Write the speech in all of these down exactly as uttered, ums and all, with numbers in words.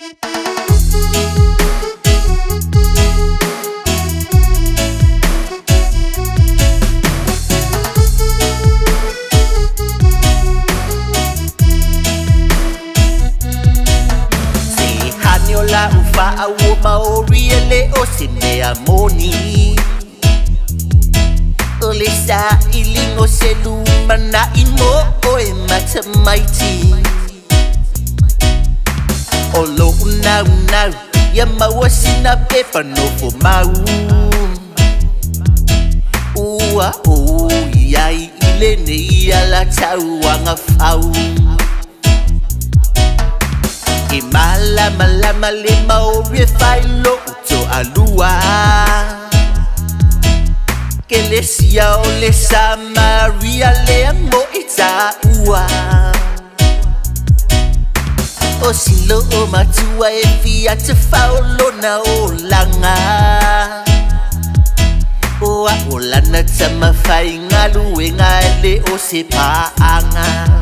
La ufa awo maori ele o sine amoni Ole sa ilingo selu mana imo o e matamaiti Olo una una ya mawasina pepa no fo mau Ua o yai ile ne ia la tau wanga fau E mala mala male maori fai lo uto alua Ke le sia o le sa Maria le amo ita ua O silo o matua e fia te faolo na o langa Oa o lana tama fai ngalu e ngale o se paanga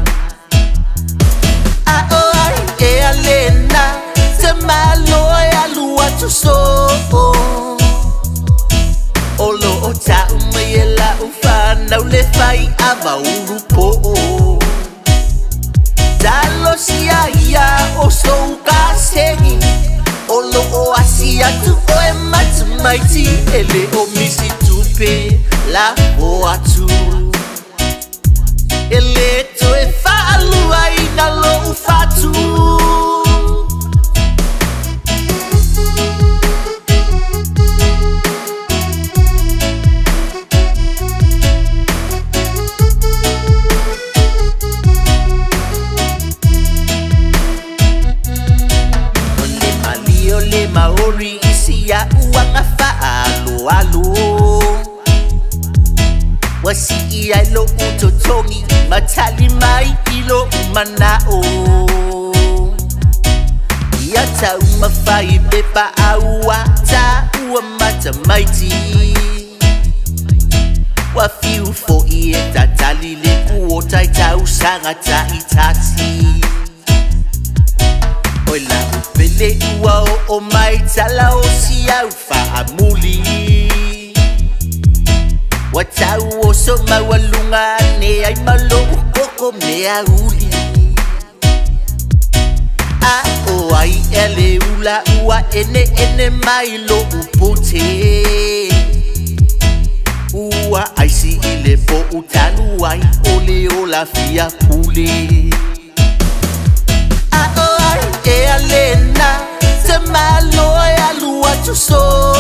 E alena te malo e alua tu so Olo o ta umayela ufana ule fai ama urupo Dalo sia ia o so ukasengi Olo o asia tu o e matamaiti Ele o misi tupe la o atu Ele to e faalua ina lo ufatu Ole mali ole maori isi ya uanga faalo alo Wasi ia lo utotongi matali mai ilo umanao Ia ta umafai bepa aua ta ua matamaiti Wafiu fo ie tatali le kuota itau sanga ta itati Oila upele ua o o mai tala o siya ufa amuli Watau o so mawalunga ne ai malo ukoko me auli A o ai ele ula ua ene ene mai lo upote Ua ai si ile po utalu ai ole o la fia pule A o ai e alena te malo e alua tu so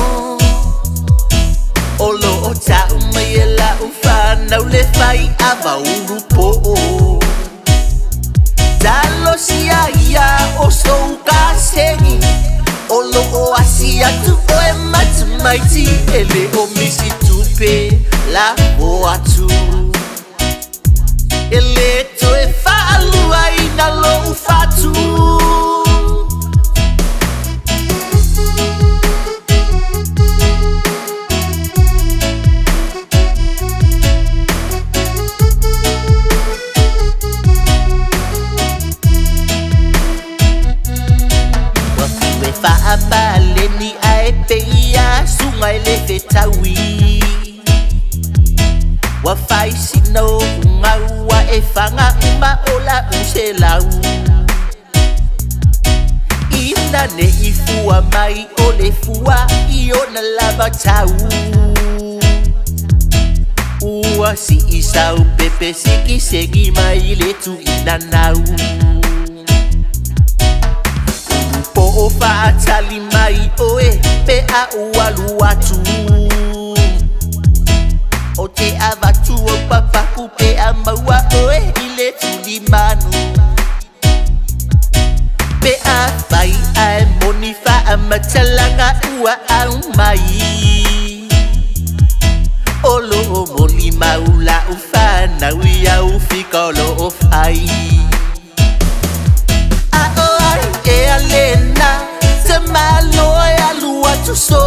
Olo o ta umayela ufana ule fai ava urupo Dalo sia ia o so ukasengi Olo o asia tu o e matamaiti Ele o misi tupe la o atu Ele to e faalua ina lo ufatu Fa'abaleni ae peia sungai le fetawi Wa fai sino ngaua e fanga uma ola uselau Ina ne ifua mai ole fua iona lava tau Ua si isau pepe siki segi mai le tu ina nau O faatali mai oe pe a ualu atu O te avatu o papaku pe a maua oe ile tuli manu Pe a fai a e moni fa a matalanga ua au mai Olo o moni maula ufana uia ufika olo o fai E alena te malo e alua tu so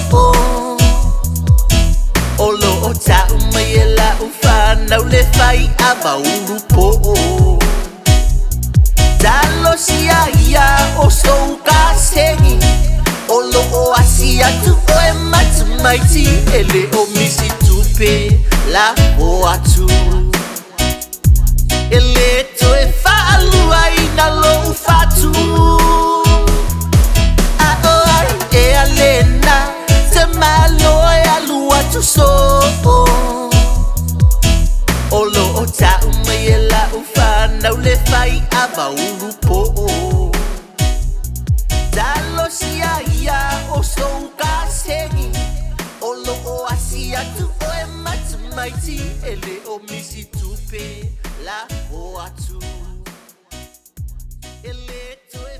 Olo o ta umayela ufana ule fai ava urupo Dalo sia ia o so ka sengi Olo o asia tu o e matu maiti Ele o misi tupe la o atu Ele to e fa'alu ai na lo ufatu A o ai e alena Te malo e alu atu so Olo o ta ume e la ufana Ule fai ava urupo Dalo sia ia o so ka sengi Olo o asia tu o e matu maiti Ele o misi tupe la o atu Ele to